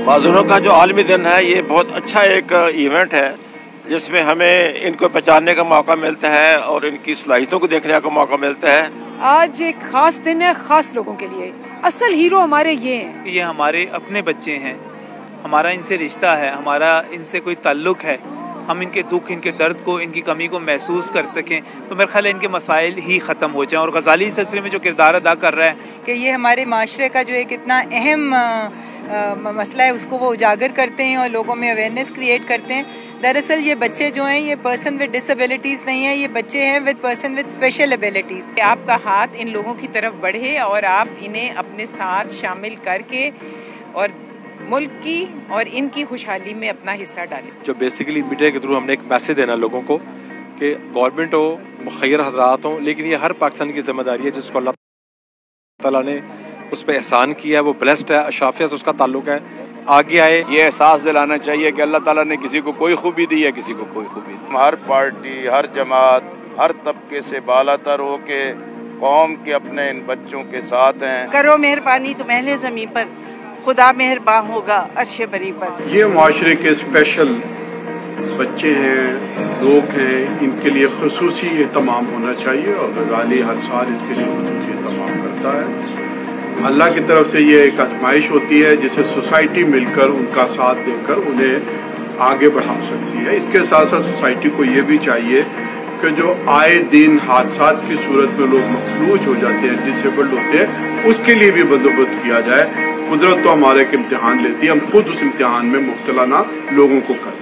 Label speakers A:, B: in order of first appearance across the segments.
A: माज़ूरों का जो आलमी दिन है ये बहुत अच्छा एक इवेंट है जिसमें हमें इनको पहचानने का मौका मिलता है और इनकी सलाहियतों को देखने का मौका मिलता है।
B: आज एक खास दिन है, खास लोगों के लिए। असल हीरो हमारे ये हैं।
C: ये हमारे अपने बच्चे हैं, हमारा इनसे रिश्ता है, हमारा इनसे कोई ताल्लुक है। हम इनके दुख, इनके दर्द को, इनकी कमी को महसूस कर सकें तो मेरे ख्याल है इनके मसाइल ही ख़त्म हो जाएं। और गज़ाली इस सिलसिले में जो किरदार अदा कर रहा है
D: कि ये हमारे माशरे का जो एक इतना अहम मसला है उसको वो उजागर करते हैं और लोगों में अवेयरनेस क्रिएट करते हैं। दरअसल ये बच्चे जो हैं ये पर्सन विद डिसेबिलिटीज़ नहीं है, ये बच्चे हैं with person with special abilities.
B: आपका हाथ इन लोगों की तरफ बढ़े और आप इन्हें अपने साथ शामिल करके और मुल्क की और इनकी खुशहाली में अपना हिस्सा डालें।
E: जो बेसिकली मीडिया के थ्रू हमने एक मैसेज देना लोगों को कि गवर्नमेंट हो, मुखय्यर हजरात हों, लेकिन ये हर पाकिस्तानी की जिम्मेदारी है जिसको अल्लाह ताला ने उस पर एहसान किया है, वो ब्लेस्ड है, अशाफिया से उसका ताल्लुक है, आगे आए।
F: ये एहसास दिलाना चाहिए कि अल्लाह ताला ने किसी को कोई खूबी दी है, किसी को कोई खूबी दी।
A: हर पार्टी, हर जमात, हर तबके से बालातर हो के कौम के अपने इन बच्चों के साथ हैं।
G: करो मेहरबानी तो महले ज़मीन पर खुदा मेहरबान होगा अर्शे बरी पर।
H: ये माशरे के स्पेशल बच्चे हैं, लोग हैं, इनके लिए खुसूसी एहतमाम होना चाहिए और गज़ाली हर साल इसके लिए खुसूसी एहतमाम करता है। अल्लाह की तरफ से ये एक आजमाइश होती है जिसे सोसाइटी मिलकर उनका साथ देकर उन्हें आगे बढ़ा सकती है। इसके साथ साथ सोसाइटी को ये भी चाहिए कि जो आए दिन हादसात की सूरत में लोग मफलूज हो जाते हैं, डिसेबल्ड होते हैं, उसके लिए भी बंदोबस्त किया जाए। कुदरत तो हमारे एक इम्तिहान लेती है, हम खुद उस इम्तिहान में मुब्तला ना लोगों को करें।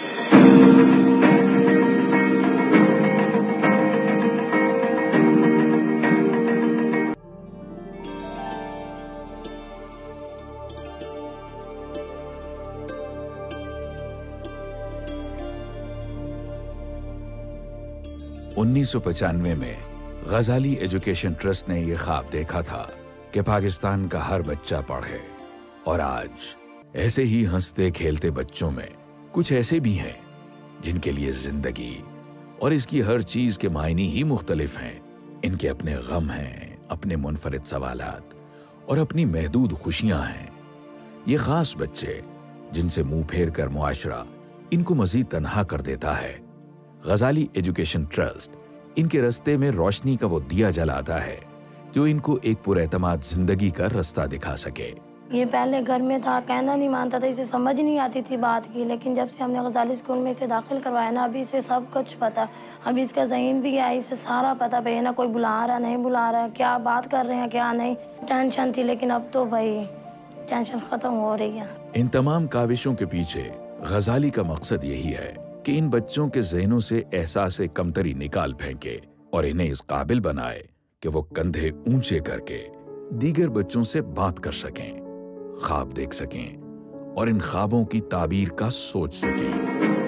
I: 1995 में गजाली एजुकेशन ट्रस्ट ने यह ख्वाब देखा था कि पाकिस्तान का हर बच्चा पढ़े, और आज ऐसे ही हंसते खेलते बच्चों में कुछ ऐसे भी हैं जिनके लिए जिंदगी और इसकी हर चीज के मायने ही मुख्तलिफ हैं। इनके अपने गम हैं, अपने मुनफरिद सवालात और अपनी महदूद खुशियां हैं। ये खास बच्चे जिनसे मुंह फेर कर मुआशरा इनको मजीद तन्हा कर देता है। गजाली एजुकेशन ट्रस्ट इनके रास्ते में रोशनी का वो दिया जलाता है जो इनको एक पुरएतमाद जिंदगी का रास्ता दिखा सके।
J: ये पहले घर में था, कहना नहीं मानता था, इसे समझ नहीं आती थी बात की, लेकिन जब से हमने गजाली स्कूल में इसे दाखिल करवाया ना, अभी इसे सब कुछ पता। अभी इसका ज़हीन भी है, इसे सारा पता भाई ना, कोई बुला रहा नहीं बुला रहा, क्या बात कर रहे हैं क्या नहीं। टेंशन थी लेकिन अब तो भाई टेंशन ख़त्म हो रही है।
I: इन तमाम काविशों के पीछे गजाली का मकसद यही है कि इन बच्चों के ज़हनों से एहसास कमतरी निकाल फेंके और इन्हें इस काबिल बनाए कि वो कंधे ऊंचे करके दीगर बच्चों से बात कर सकें, ख्वाब देख सकें और इन ख्वाबों की ताबीर का सोच सकें।